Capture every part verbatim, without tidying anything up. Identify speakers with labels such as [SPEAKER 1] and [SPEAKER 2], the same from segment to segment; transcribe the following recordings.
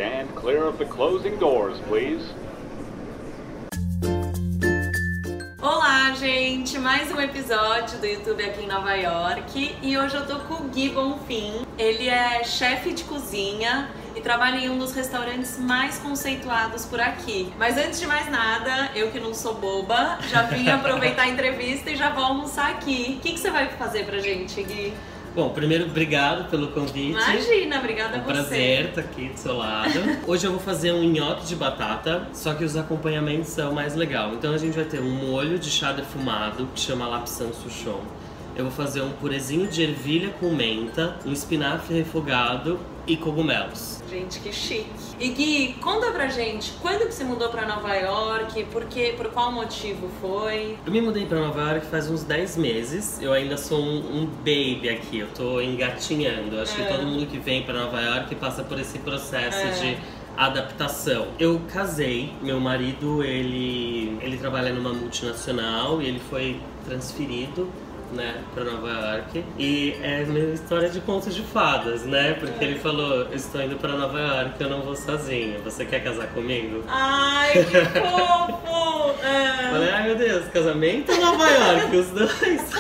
[SPEAKER 1] Stand clear of the closing doors, please.
[SPEAKER 2] Olá, gente! Mais um episódio do YouTube aqui em Nova York e hoje eu tô com o Gui Bonfim. Ele é chefe de cozinha e trabalha em um dos restaurantes mais conceituados por aqui. Mas antes de mais nada, eu que não sou boba, já vim aproveitar a entrevista e já vou almoçar aqui. O que, que você vai fazer pra gente, Gui?
[SPEAKER 3] Bom, primeiro, obrigado pelo convite.
[SPEAKER 2] Imagina, obrigada a você.
[SPEAKER 3] É um prazer estar aqui do seu lado. Hoje eu vou fazer um nhoque de batata, só que os acompanhamentos são mais legais. Então a gente vai ter um molho de chá defumado, que chama lapsang souchong. Eu vou fazer um purezinho de ervilha com menta, um espinafre refogado e cogumelos.
[SPEAKER 2] Gente, que chique. E Gui, conta pra gente, quando que você mudou pra Nova York? Por quê? Por qual motivo foi?
[SPEAKER 3] Eu me mudei pra Nova York faz uns dez meses. Eu ainda sou um, um baby aqui, eu tô engatinhando. Acho é. que todo mundo que vem pra Nova York passa por esse processo é. de adaptação. Eu casei, meu marido, ele, ele trabalha numa multinacional e ele foi transferido, né, pra Nova York. E é minha história de contos de fadas, né? Porque é. ele falou, eu estou indo pra Nova York, eu não vou sozinho. Você quer casar comigo?
[SPEAKER 2] Ai, que fofo! É.
[SPEAKER 3] Falei, ai meu Deus, casamento ou Nova York? Os dois.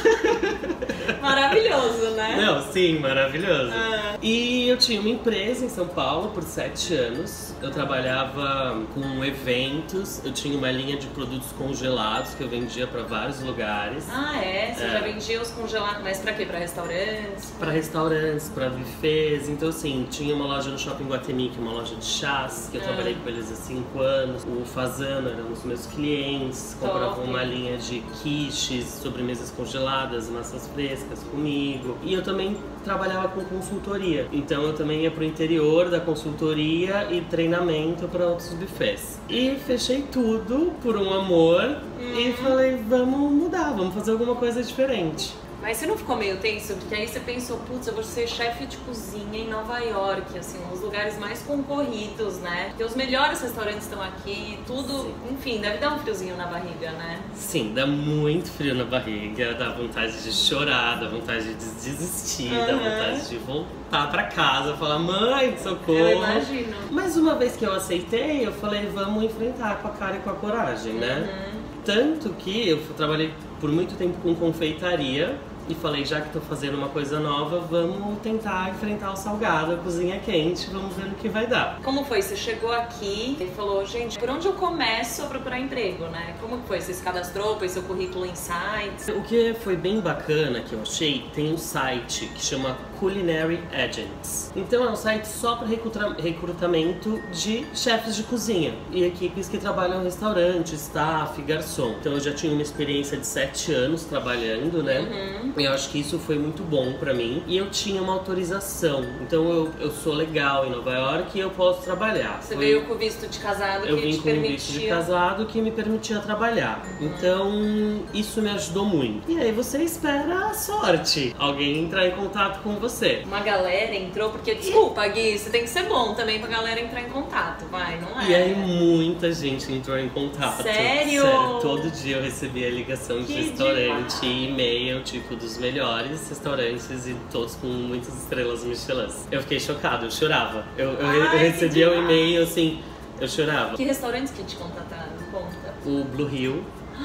[SPEAKER 2] Maravilhoso, né?
[SPEAKER 3] Não, sim, maravilhoso.
[SPEAKER 2] É.
[SPEAKER 3] E eu tinha uma empresa em São Paulo por sete anos. Eu trabalhava com eventos, eu tinha uma linha de produtos congelados que eu vendia pra vários lugares.
[SPEAKER 2] Ah, é? Você
[SPEAKER 3] é.
[SPEAKER 2] já vendia os congelados, mas pra quê? Pra restaurantes?
[SPEAKER 3] Pra restaurantes, pra buffets. Então, assim, tinha uma loja no Shopping Guatemi, que é uma loja de chás, que eu é. trabalhei com eles há cinco anos. O Fazano era um dos meus clientes, compravam uma linha de quiches, sobremesas congeladas, massas frescas comigo. E eu também trabalhava com consultoria. Então eu também ia pro interior da consultoria e treinamento para outros buffets. E fechei tudo por um amor hum. e falei, vamos mudar, vamos fazer alguma coisa diferente.
[SPEAKER 2] Mas você não ficou meio tenso? Porque aí você pensou, putz, eu vou ser chefe de cozinha em Nova York, assim, um dos lugares mais concorridos, né? Porque os melhores restaurantes estão aqui, tudo, Sim. enfim, deve dar um friozinho na barriga, né?
[SPEAKER 3] Sim, dá muito frio na barriga, dá vontade de chorar, dá vontade de desistir, uhum. dá vontade de voltar pra casa, falar, mãe, socorro. Eu
[SPEAKER 2] imagino.
[SPEAKER 3] Mas uma vez que eu aceitei, eu falei, vamos enfrentar com a cara e com a coragem, né?
[SPEAKER 2] Uhum.
[SPEAKER 3] Tanto que eu trabalhei por muito tempo com confeitaria e falei, já que tô fazendo uma coisa nova, vamos tentar enfrentar o salgado, a cozinha quente, vamos ver no que vai dar.
[SPEAKER 2] Como foi? Você chegou aqui e falou, gente, por onde eu começo a procurar emprego, né? Como que foi? Você se cadastrou, pôs seu currículo em sites?
[SPEAKER 3] O que foi bem bacana, que eu achei, tem um site que chama Culinary Agents. Então é um site só para recrutamento de chefes de cozinha e equipes que trabalham em restaurante, staff, garçom. Então eu já tinha uma experiência de sete anos trabalhando, né?
[SPEAKER 2] Uhum.
[SPEAKER 3] Eu acho que isso foi muito bom pra mim. E eu tinha uma autorização. Então eu, eu sou legal em Nova York e eu posso trabalhar.
[SPEAKER 2] Você
[SPEAKER 3] foi...
[SPEAKER 2] veio com visto de casado
[SPEAKER 3] eu
[SPEAKER 2] que
[SPEAKER 3] vim
[SPEAKER 2] te
[SPEAKER 3] com
[SPEAKER 2] permitia...
[SPEAKER 3] visto de casado que me permitia trabalhar. Uhum. Então isso me ajudou muito. E aí você espera a sorte. Alguém entrar em contato com você.
[SPEAKER 2] Uma galera entrou, porque desculpa, Gui, você tem que ser bom também pra galera entrar em contato, vai, não é?
[SPEAKER 3] E aí muita gente entrou em contato.
[SPEAKER 2] Sério?
[SPEAKER 3] Sério, todo dia eu recebia ligação de
[SPEAKER 2] Que
[SPEAKER 3] restaurante
[SPEAKER 2] demais.
[SPEAKER 3] e e-mail, tipo, dos melhores restaurantes e todos com muitas estrelas Michelin. Eu fiquei chocado, eu chorava. Eu, eu,
[SPEAKER 2] Ai,
[SPEAKER 3] eu recebia o um e-mail assim, eu chorava.
[SPEAKER 2] Que restaurantes que te contataram? Conta.
[SPEAKER 3] O Blue Hill.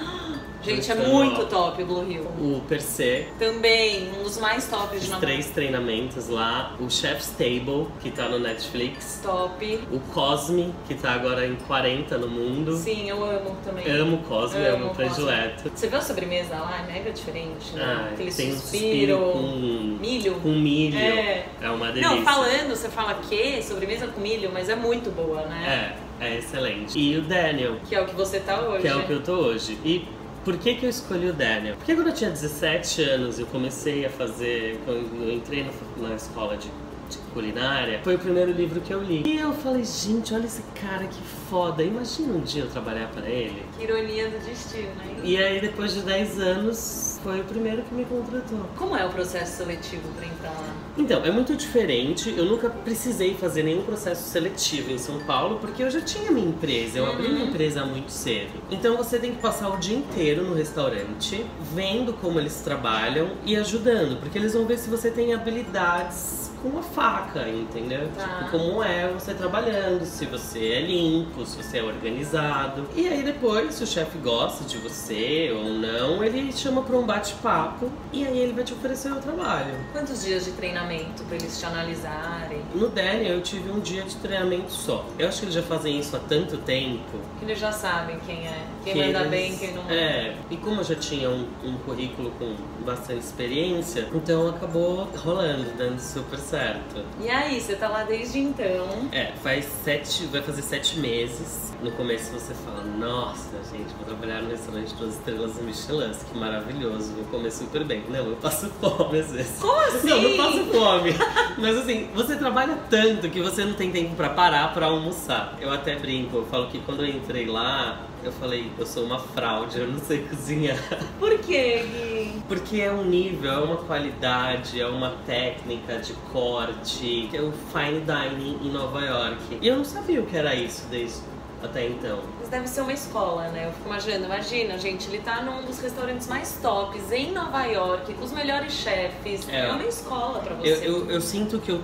[SPEAKER 2] Gente, é muito top o Blue Hill.
[SPEAKER 3] O Per Se.
[SPEAKER 2] Também, um dos mais tops de
[SPEAKER 3] Os
[SPEAKER 2] Nova
[SPEAKER 3] três treinamentos lá. O Chef's Table, que tá no Netflix.
[SPEAKER 2] Top.
[SPEAKER 3] O Cosme, que tá agora em quarenta no mundo.
[SPEAKER 2] Sim, eu amo também.
[SPEAKER 3] Amo o Cosme, amo, amo o predileto.
[SPEAKER 2] Você viu a sobremesa lá? É mega diferente, né?
[SPEAKER 3] Ah,
[SPEAKER 2] Aquele
[SPEAKER 3] tem
[SPEAKER 2] suspiro.
[SPEAKER 3] Um suspiro com
[SPEAKER 2] milho.
[SPEAKER 3] Com milho.
[SPEAKER 2] É.
[SPEAKER 3] É uma delícia.
[SPEAKER 2] Não, falando, você fala que sobremesa com milho, mas é muito boa, né?
[SPEAKER 3] É, é excelente. E o Daniel.
[SPEAKER 2] Que é o que você tá hoje.
[SPEAKER 3] Que é o que eu tô hoje. E por que que eu escolhi o Daniel? Porque quando eu tinha dezessete anos, eu comecei a fazer, quando eu entrei na, na escola de, de culinária, foi o primeiro livro que eu li. E eu falei, gente, olha esse cara que foda, imagina um dia eu trabalhar pra ele.
[SPEAKER 2] Que ironia do destino, hein?
[SPEAKER 3] E aí, depois de dez anos, foi o primeiro que me contratou.
[SPEAKER 2] Como é o processo seletivo pra entrar lá?
[SPEAKER 3] Então, é muito diferente. Eu nunca precisei fazer nenhum processo seletivo em São Paulo, porque eu já tinha minha empresa. Eu uhum. abri minha empresa muito cedo. Então você tem que passar o dia inteiro no restaurante, vendo como eles trabalham e ajudando, porque eles vão ver se você tem habilidades com a faca, entendeu?
[SPEAKER 2] Tá.
[SPEAKER 3] Tipo, como é você trabalhando, se você é limpo, se você é organizado. E aí depois, se o chefe gosta de você ou não, ele chama pra um bate-papo e aí ele vai te oferecer o trabalho.
[SPEAKER 2] Quantos dias de treinamento pra eles te analisarem?
[SPEAKER 3] No Daniel eu tive um dia de treinamento só. Eu acho que eles já fazem isso há tanto tempo.
[SPEAKER 2] Que eles já sabem quem é, quem
[SPEAKER 3] que
[SPEAKER 2] manda
[SPEAKER 3] eles-
[SPEAKER 2] bem, quem não manda.
[SPEAKER 3] É, e como eu já tinha um, um currículo com bastante experiência, então acabou rolando, dando super certo.
[SPEAKER 2] E aí, você tá lá desde então.
[SPEAKER 3] É, faz sete, vai fazer sete meses. No começo você fala, nossa, gente, vou trabalhar no restaurante duas estrelas Michelin, que maravilhoso, vou comer super bem. Não, eu passo fome às vezes.
[SPEAKER 2] Como assim?
[SPEAKER 3] Não, não passo fome. Mas assim, você trabalha tanto que você não tem tempo pra parar pra almoçar. Eu até brinco, eu falo que quando eu entrei lá, eu falei, eu sou uma fraude, eu não sei cozinhar.
[SPEAKER 2] Por quê, Gui?
[SPEAKER 3] Porque é um nível, é uma qualidade, é uma técnica de corte, é o fine dining em Nova York. E eu não sabia o que era isso desde até então.
[SPEAKER 2] Mas deve ser uma escola, né? Eu fico imaginando, imagina, gente, ele tá num dos restaurantes mais tops em Nova York, com os melhores chefes. É,
[SPEAKER 3] É.
[SPEAKER 2] uma escola pra você.
[SPEAKER 3] Eu, eu, eu sinto que eu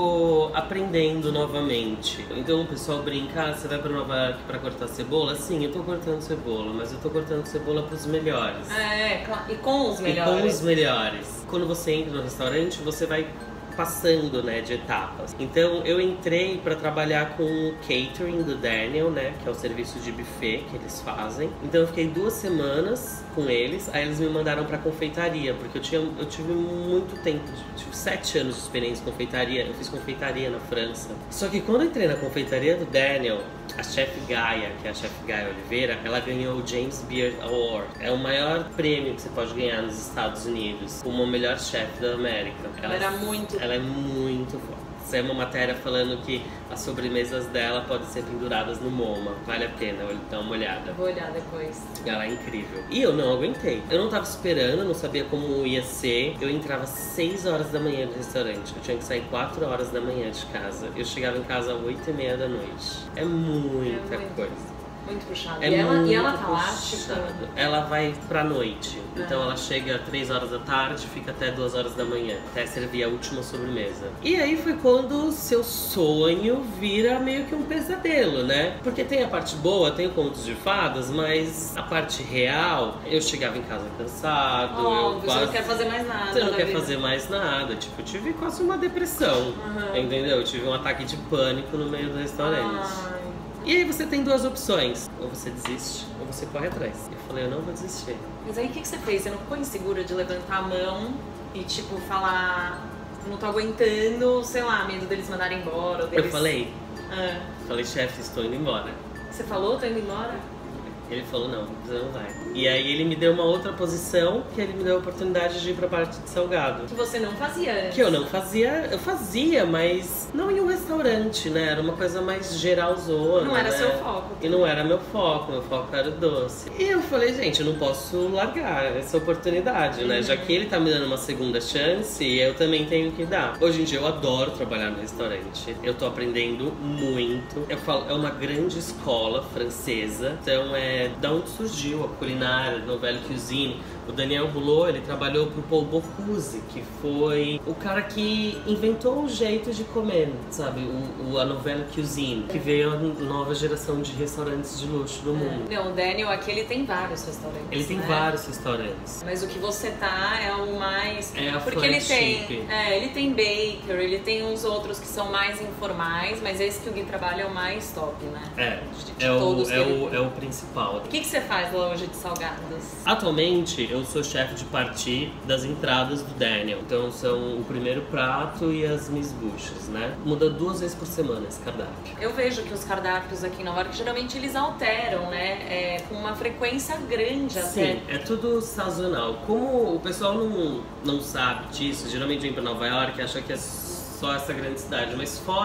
[SPEAKER 3] tô aprendendo novamente. Então o pessoal brinca, ah, você vai pra Nova York pra cortar cebola? Sim, eu tô cortando cebola, mas eu tô cortando cebola pros melhores.
[SPEAKER 2] É, cla- e com os
[SPEAKER 3] E
[SPEAKER 2] melhores.
[SPEAKER 3] com os melhores. Quando você entra no restaurante, você vai passando, né, de etapas. Então eu entrei pra trabalhar com o catering do Daniel, né, que é o serviço de buffet que eles fazem. Então eu fiquei duas semanas com eles, aí eles me mandaram pra confeitaria, porque eu, tinha, eu tive muito tempo, tive sete anos de experiência em confeitaria, eu fiz confeitaria na França. Só que quando eu entrei na confeitaria do Daniel, a chefe Gaia, que é a chefe Gaia Oliveira, ela ganhou o James Beard Award. É o maior prêmio que você pode ganhar nos Estados Unidos, como a melhor chefe da América.
[SPEAKER 2] Ela era muito-
[SPEAKER 3] Ela é muito forte. Saiu uma matéria falando que as sobremesas dela podem ser penduradas no MoMA. Vale a pena dar uma olhada.
[SPEAKER 2] Eu vou olhar depois.
[SPEAKER 3] Ela é incrível. E eu não aguentei. Eu não tava esperando, não sabia como ia ser. Eu entrava às seis horas da manhã no restaurante. Eu tinha que sair quatro horas da manhã de casa. Eu chegava em casa às oito e meia da noite. É muita
[SPEAKER 2] É muito.
[SPEAKER 3] coisa.
[SPEAKER 2] Muito puxado.
[SPEAKER 3] É
[SPEAKER 2] e, ela,
[SPEAKER 3] muito
[SPEAKER 2] e ela tá lá,
[SPEAKER 3] puxado.
[SPEAKER 2] tipo.
[SPEAKER 3] Ela vai pra noite. Então
[SPEAKER 2] É.
[SPEAKER 3] ela chega às três horas da tarde, fica até duas horas da manhã, até servir a última sobremesa. E aí foi quando o seu sonho vira meio que um pesadelo, né? Porque tem a parte boa, tem o contos de fadas, mas a parte real, eu chegava em casa cansado, eu
[SPEAKER 2] Óbvio, você
[SPEAKER 3] quase...
[SPEAKER 2] não quer fazer mais nada.
[SPEAKER 3] Você não
[SPEAKER 2] da
[SPEAKER 3] quer
[SPEAKER 2] vida.
[SPEAKER 3] fazer mais nada. Tipo, eu tive quase uma depressão,
[SPEAKER 2] Uhum.
[SPEAKER 3] entendeu? Eu tive um ataque de pânico no meio do restaurante.
[SPEAKER 2] Ai.
[SPEAKER 3] E aí você tem duas opções. Ou você desiste, ou você corre atrás. Eu falei, eu não vou desistir.
[SPEAKER 2] Mas aí o que, que você fez? Você não ficou insegura de levantar a mão e tipo falar, não tô aguentando, sei lá, medo deles mandarem embora? Ou deles...
[SPEAKER 3] Eu falei,
[SPEAKER 2] Ah.
[SPEAKER 3] falei, chefe, estou indo embora.
[SPEAKER 2] Você falou, tô indo embora?
[SPEAKER 3] Ele falou, não, você não vai. E aí ele me deu uma outra posição, que ele me deu a oportunidade de ir pra parte de salgado.
[SPEAKER 2] Que você não fazia antes.
[SPEAKER 3] Que eu não fazia, eu fazia, mas não em um restaurante, né? Era uma coisa mais geralzona,
[SPEAKER 2] Não era
[SPEAKER 3] né?
[SPEAKER 2] seu foco.
[SPEAKER 3] E não era meu foco, meu foco era o doce. E eu falei, gente, eu não posso largar essa oportunidade, né?
[SPEAKER 2] Uhum.
[SPEAKER 3] Já que ele tá me dando uma segunda chance, eu também tenho que dar. Hoje em dia eu adoro trabalhar no restaurante. Eu tô aprendendo muito. Eu falo, é uma grande escola francesa. Então é da onde surgiu a culinária, a Nouvelle Cuisine. O Daniel Boulot, ele trabalhou pro Paul Bocuse, que foi o cara que inventou o jeito de comer, sabe? O, o, a Nouvelle Cuisine, que veio a nova geração de restaurantes de luxo do mundo.
[SPEAKER 2] Não, o Daniel aqui ele tem vários restaurantes.
[SPEAKER 3] Ele tem
[SPEAKER 2] né?
[SPEAKER 3] vários restaurantes.
[SPEAKER 2] Mas o que você tá é o mais.
[SPEAKER 3] É a
[SPEAKER 2] Porque ele
[SPEAKER 3] flagship.
[SPEAKER 2] tem. É, ele tem baker, ele tem uns outros que são mais informais, mas esse que o Gui trabalha é o mais top, né?
[SPEAKER 3] É,
[SPEAKER 2] De- de
[SPEAKER 3] é o,
[SPEAKER 2] todos
[SPEAKER 3] é,
[SPEAKER 2] que ele-
[SPEAKER 3] o, é o principal.
[SPEAKER 2] O que, que você faz lá hoje de salgados?
[SPEAKER 3] Atualmente, eu sou chefe de partie das entradas do Daniel. Então, são o primeiro prato e as misbuchas, né? Muda duas vezes por semana esse cardápio.
[SPEAKER 2] Eu vejo que os cardápios aqui em Nova York, geralmente eles alteram, né? É, com uma frequência grande até.
[SPEAKER 3] Sim, é tudo sazonal. Como o pessoal não, não sabe disso, geralmente vem pra Nova York e acha que é só essa grande cidade. Mas fora,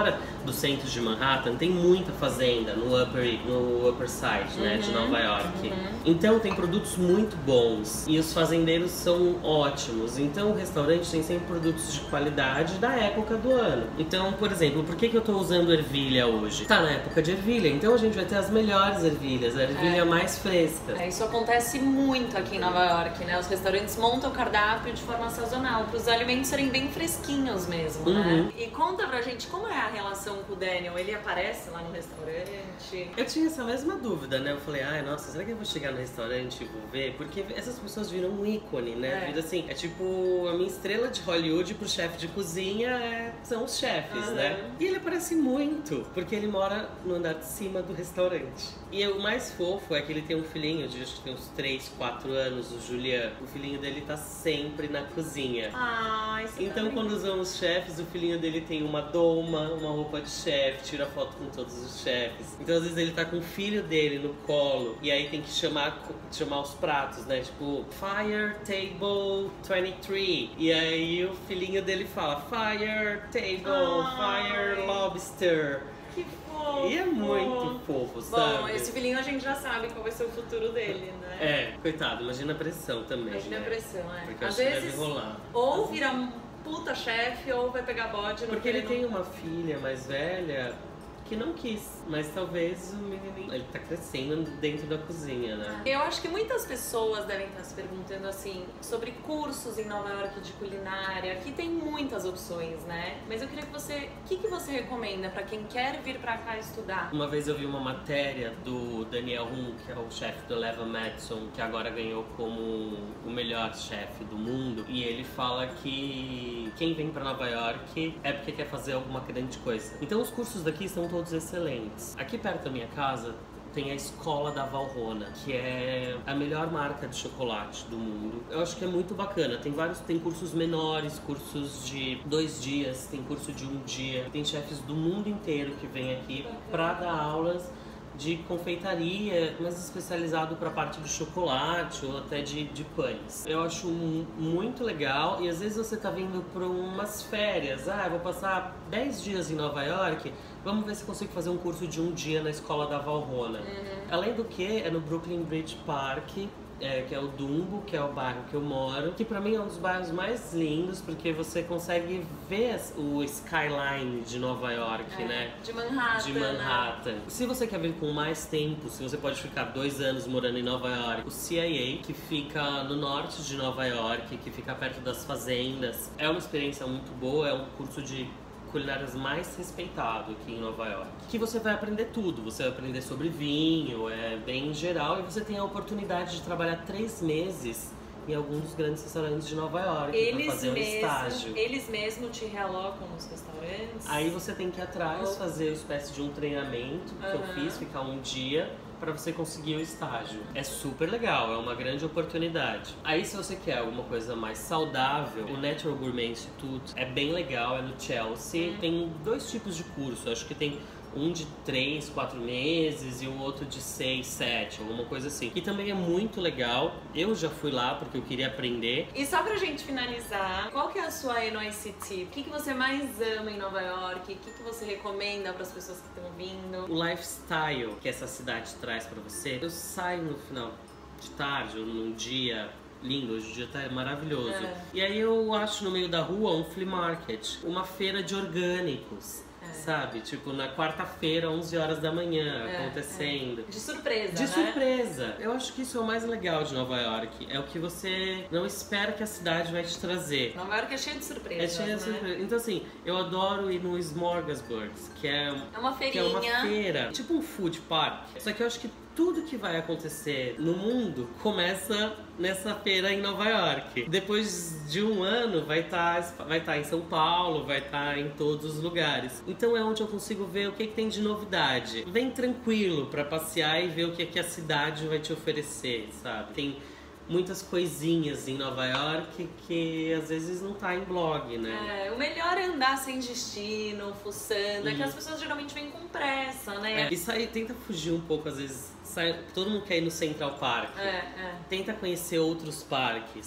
[SPEAKER 3] do centro de Manhattan, tem muita fazenda no Upper, no upper Side, né,
[SPEAKER 2] uhum.
[SPEAKER 3] de Nova York.
[SPEAKER 2] Uhum.
[SPEAKER 3] Então tem produtos muito bons e os fazendeiros são ótimos. Então o restaurante tem sempre produtos de qualidade da época do ano. Então, por exemplo, por que, que eu tô usando ervilha hoje? Tá na época de ervilha, então a gente vai ter as melhores ervilhas, a ervilha
[SPEAKER 2] é.
[SPEAKER 3] mais fresca.
[SPEAKER 2] É, isso acontece muito aqui em Nova York, né? Os restaurantes montam o cardápio de forma sazonal, para os alimentos serem bem fresquinhos mesmo,
[SPEAKER 3] uhum.
[SPEAKER 2] né? E conta pra gente como é a relação com o Daniel. Ele aparece lá no restaurante?
[SPEAKER 3] Eu tinha essa mesma dúvida, né? Eu falei, ai, nossa, será que eu vou chegar no restaurante e vou ver? Porque essas pessoas viram um ícone, né?
[SPEAKER 2] É.
[SPEAKER 3] Vida assim, é tipo, a minha estrela de Hollywood pro chefe de cozinha é... são os chefes,
[SPEAKER 2] uhum.
[SPEAKER 3] né? E ele aparece muito, porque ele mora no andar de cima do restaurante. E o mais fofo é que ele tem um filhinho de acho que tem uns três, quatro anos, o Julian. O filhinho dele tá sempre na cozinha.
[SPEAKER 2] Ah, isso
[SPEAKER 3] Então, quando usam os chefes, o filhinho dele tem uma doma, uma roupa de chefe, tira foto com todos os chefes. Então, às vezes, ele tá com o filho dele no colo e aí tem que chamar, chamar os pratos, né? Tipo, Fire Table vinte e três. E aí o filhinho dele fala Fire Table,
[SPEAKER 2] Ai.
[SPEAKER 3] Fire Lobster.
[SPEAKER 2] Que fofo!
[SPEAKER 3] E é muito fofo, sabe?
[SPEAKER 2] Bom, esse filhinho a gente já sabe qual vai ser o futuro dele, né?
[SPEAKER 3] É, coitado, imagina a pressão também.
[SPEAKER 2] Imagina
[SPEAKER 3] né?
[SPEAKER 2] a pressão, é.
[SPEAKER 3] Porque
[SPEAKER 2] Às
[SPEAKER 3] acho que
[SPEAKER 2] vezes,
[SPEAKER 3] deve rolar.
[SPEAKER 2] ou vira um puta chefe, ou vai pegar bode no
[SPEAKER 3] Porque ele
[SPEAKER 2] não...
[SPEAKER 3] tem uma filha mais velha que não quis, mas talvez o menininho, ele tá crescendo dentro da cozinha, né?
[SPEAKER 2] Eu acho que muitas pessoas devem estar se perguntando assim sobre cursos em Nova York de culinária. Aqui tem muitas opções, né? Mas eu queria que você, o que, que você recomenda para quem quer vir para cá estudar?
[SPEAKER 3] Uma vez eu vi uma matéria do Daniel Humm, que é o chefe do Leva Madison, que agora ganhou como o melhor chefe do mundo, e ele fala que quem vem para Nova York é porque quer fazer alguma grande coisa. Então os cursos daqui estão todos excelentes. Aqui perto da minha casa tem a Escola da Valrhona, que é a melhor marca de chocolate do mundo. Eu acho que é muito bacana. Tem vários, tem cursos menores, cursos de dois dias, tem curso de um dia. Tem chefes do mundo inteiro que vêm aqui para dar aulas de confeitaria, mas especializado para a parte do chocolate ou até de, de pães. Eu acho muito legal e às vezes você tá vindo para umas férias. Ah, eu vou passar dez dias em Nova York, vamos ver se consigo fazer um curso de um dia na Escola da Valrhona. Uhum. Além do que, é no Brooklyn Bridge Park, É, que é o Dumbo, que é o bairro que eu moro, que pra mim é um dos bairros mais lindos, porque você consegue ver o skyline de Nova York,
[SPEAKER 2] é,
[SPEAKER 3] né?
[SPEAKER 2] De Manhattan.
[SPEAKER 3] De Manhattan.
[SPEAKER 2] Né?
[SPEAKER 3] Se você quer vir com mais tempo, se você pode ficar dois anos morando em Nova York, o C I A, que fica no norte de Nova York, que fica perto das fazendas, é uma experiência muito boa, é um curso de culinárias mais respeitado aqui em Nova York. Que você vai aprender tudo, você vai aprender sobre vinho, é bem geral, e você tem a oportunidade de trabalhar três meses em algum dos grandes restaurantes de Nova York
[SPEAKER 2] eles
[SPEAKER 3] para fazer um
[SPEAKER 2] mesmo,
[SPEAKER 3] estágio.
[SPEAKER 2] Eles mesmo te realocam nos restaurantes?
[SPEAKER 3] Aí você tem que ir atrás,
[SPEAKER 2] oh.
[SPEAKER 3] fazer uma espécie de um treinamento que
[SPEAKER 2] uhum.
[SPEAKER 3] eu fiz, ficar um dia para você conseguir o estágio. É super legal, é uma grande oportunidade. Aí se você quer alguma coisa mais saudável, o Natural Gourmet Institute é bem legal, é no Chelsea. Hum. Tem dois tipos de curso, acho que tem um de três, quatro meses e o outro de seis, sete, alguma coisa assim. E também é muito legal. Eu já fui lá porque eu queria aprender.
[SPEAKER 2] E só pra gente finalizar, qual que é a sua N Y C T? O que, que você mais ama em Nova York? O que, que você recomenda para as pessoas que estão vindo?
[SPEAKER 3] O lifestyle que essa cidade traz pra você. Eu saio no final de tarde ou num dia lindo, hoje o dia tá maravilhoso. É. E aí eu acho no meio da rua um flea market, uma feira de orgânicos. É. Sabe? Tipo, na quarta-feira, onze horas da manhã, é, acontecendo.
[SPEAKER 2] É. De surpresa,
[SPEAKER 3] De
[SPEAKER 2] né?
[SPEAKER 3] surpresa. Eu acho que isso é o mais legal de Nova York. É o que você não espera que a cidade vai te trazer.
[SPEAKER 2] Nova York é cheia de surpresas,
[SPEAKER 3] É cheia de
[SPEAKER 2] né?
[SPEAKER 3] surpresa. Então, assim, eu adoro ir no Smorgasbord, que é,
[SPEAKER 2] é uma feirinha.
[SPEAKER 3] Que é uma feira. Tipo um food park. Só que eu acho que tudo que vai acontecer no mundo começa nessa feira em Nova York. Depois de um ano vai estar vai tá em São Paulo, vai estar em todos os lugares. Então é onde eu consigo ver o que, que tem de novidade. Vem tranquilo pra passear e ver o que, que a cidade vai te oferecer, sabe? Tem muitas coisinhas em Nova York que às vezes não tá em blog, né?
[SPEAKER 2] É, o melhor é andar sem destino, fuçando, uhum. É que as pessoas geralmente vêm com pressa, né?
[SPEAKER 3] É, e sai, tenta fugir um pouco, às vezes, sai, todo mundo quer ir no Central Park.
[SPEAKER 2] É, é.
[SPEAKER 3] Tenta conhecer outros parques.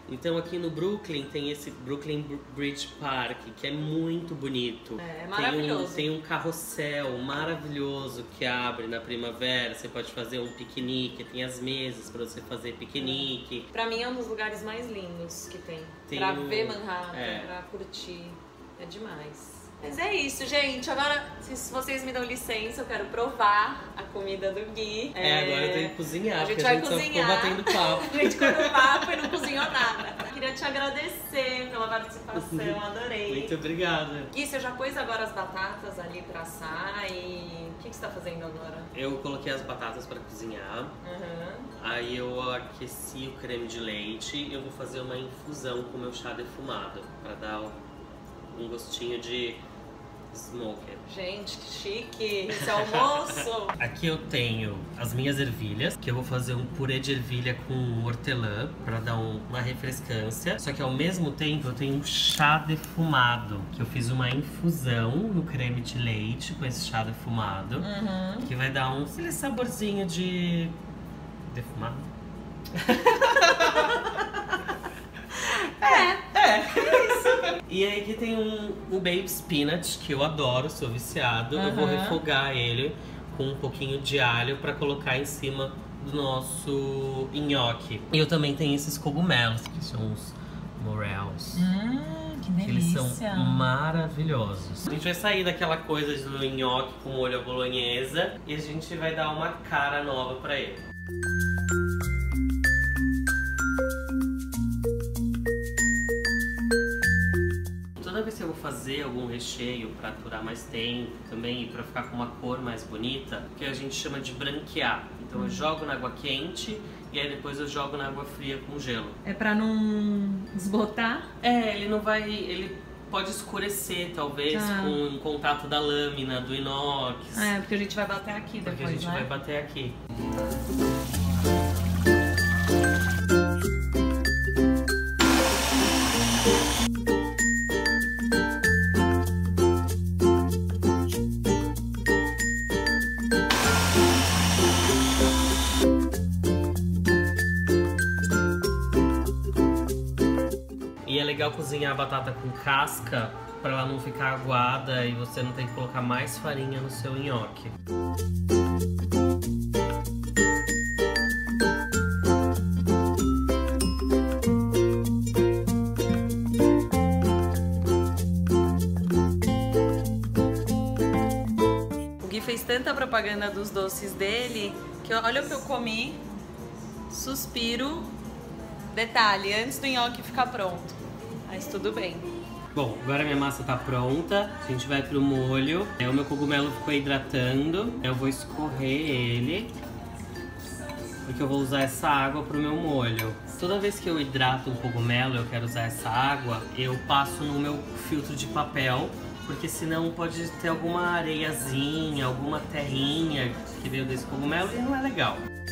[SPEAKER 3] Então aqui no Brooklyn tem esse Brooklyn Bridge Park, que é muito bonito.
[SPEAKER 2] É, é maravilhoso.
[SPEAKER 3] Tem um, tem um carrossel maravilhoso que abre na primavera. Você pode fazer um piquenique, tem as mesas para você fazer piquenique.
[SPEAKER 2] Pra mim é um dos lugares mais lindos que tem.
[SPEAKER 3] Tem
[SPEAKER 2] pra
[SPEAKER 3] um-
[SPEAKER 2] ver Manhattan,
[SPEAKER 3] é.
[SPEAKER 2] pra curtir. É demais. Mas é isso, gente. Agora, se vocês me dão licença, eu quero provar a comida do Gui.
[SPEAKER 3] É, agora eu tenho que cozinhar,
[SPEAKER 2] A gente
[SPEAKER 3] porque
[SPEAKER 2] vai
[SPEAKER 3] a gente
[SPEAKER 2] cozinhar.
[SPEAKER 3] só ficou batendo papo.
[SPEAKER 2] A gente comeu papo e não cozinhou nada. Queria te agradecer pela participação, adorei.
[SPEAKER 3] Muito obrigada.
[SPEAKER 2] Gui, você já pôs agora as batatas ali pra assar e... O que, que você tá fazendo agora?
[SPEAKER 3] Eu coloquei as batatas para cozinhar.
[SPEAKER 2] Uhum.
[SPEAKER 3] Aí eu aqueci o creme de leite e eu vou fazer uma infusão com o meu chá defumado para dar um gostinho de smoker.
[SPEAKER 2] Gente, que chique! Esse almoço!
[SPEAKER 3] Aqui eu tenho as minhas ervilhas, que eu vou fazer um purê de ervilha com hortelã para dar um- uma refrescância. Só que ao mesmo tempo eu tenho um chá defumado, que eu fiz uma infusão no creme de leite com esse chá defumado,
[SPEAKER 2] Uhum.
[SPEAKER 3] que vai dar um aquele saborzinho de defumado.
[SPEAKER 2] É,
[SPEAKER 3] É. E aí aqui tem um, um baby spinach, que eu adoro, sou viciado. Eu vou
[SPEAKER 2] Aham.
[SPEAKER 3] refogar ele com um pouquinho de alho pra colocar em cima do nosso nhoque. E eu também tenho esses cogumelos, que são os morels.
[SPEAKER 2] Hum, que
[SPEAKER 3] Que eles são
[SPEAKER 2] delícia!
[SPEAKER 3] maravilhosos. A gente vai sair daquela coisa do nhoque com molho à bolonhesa e a gente vai dar uma cara nova pra ele. Toda vez que eu vou fazer algum recheio pra aturar mais tempo também e pra ficar com uma cor mais bonita, que a gente chama de branquear. Então eu jogo na água quente e aí depois eu jogo na água fria com gelo.
[SPEAKER 2] É pra não desbotar?
[SPEAKER 3] É, ele não vai. Ele pode escurecer, talvez,
[SPEAKER 2] Ah.
[SPEAKER 3] com o contato da lâmina, do inox.
[SPEAKER 2] É, porque a gente vai bater aqui
[SPEAKER 3] Porque
[SPEAKER 2] depois,
[SPEAKER 3] a gente
[SPEAKER 2] né?
[SPEAKER 3] vai bater aqui. E é legal cozinhar a batata com casca para ela não ficar aguada e você não ter que colocar mais farinha no seu nhoque.
[SPEAKER 2] O Gui fez tanta propaganda dos doces dele que olha o que eu comi. Suspiro. Detalhe, antes do nhoque ficar pronto. Mas tudo bem.
[SPEAKER 3] Bom, agora minha massa tá pronta, a gente vai pro molho. É, o meu cogumelo ficou hidratando, eu vou escorrer ele, porque eu vou usar essa água pro meu molho. Toda vez que eu hidrato um cogumelo, eu quero usar essa água, eu passo no meu filtro de papel, porque senão pode ter alguma areiazinha, alguma terrinha que veio desse cogumelo e não é legal.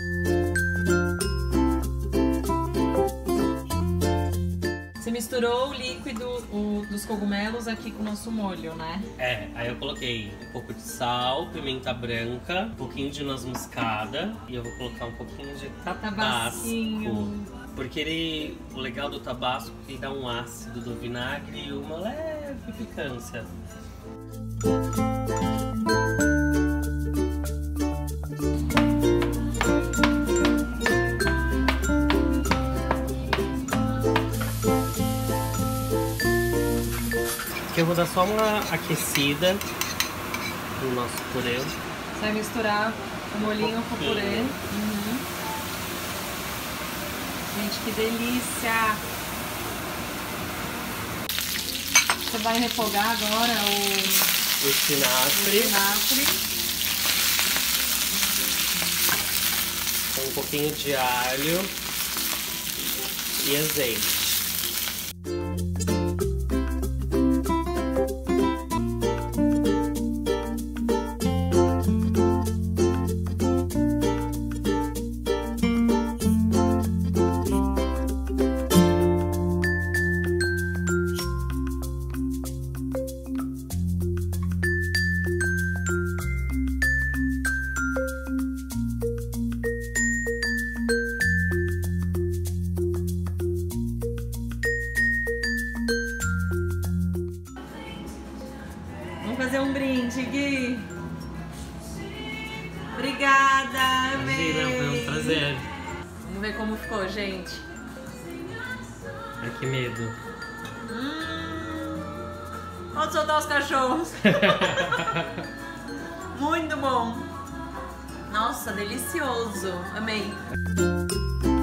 [SPEAKER 2] Você misturou o líquido o- dos cogumelos aqui com o nosso molho, né?
[SPEAKER 3] É, aí eu coloquei um pouco de sal, pimenta branca, um pouquinho de noz moscada e eu vou colocar um pouquinho de tabasco.
[SPEAKER 2] Tabasquinho.
[SPEAKER 3] Porque ele, o legal do tabasco é que ele dá um ácido do vinagre e uma leve picância. Aqui eu vou dar só uma aquecida no nosso purê.
[SPEAKER 2] Você vai misturar o molhinho com o purê. Uhum. Gente, que delícia! Você vai refogar agora o,
[SPEAKER 3] O
[SPEAKER 2] o
[SPEAKER 3] espinafre
[SPEAKER 2] espinafre.
[SPEAKER 3] com um pouquinho de alho e azeite.
[SPEAKER 2] gente, Gui. Obrigada, amei.
[SPEAKER 3] Imagina, foi um prazer.
[SPEAKER 2] Vamos ver como ficou, gente.
[SPEAKER 3] Ai, que medo.
[SPEAKER 2] Hum. Vamos soltar os cachorros. Muito bom. Nossa, delicioso. Amei.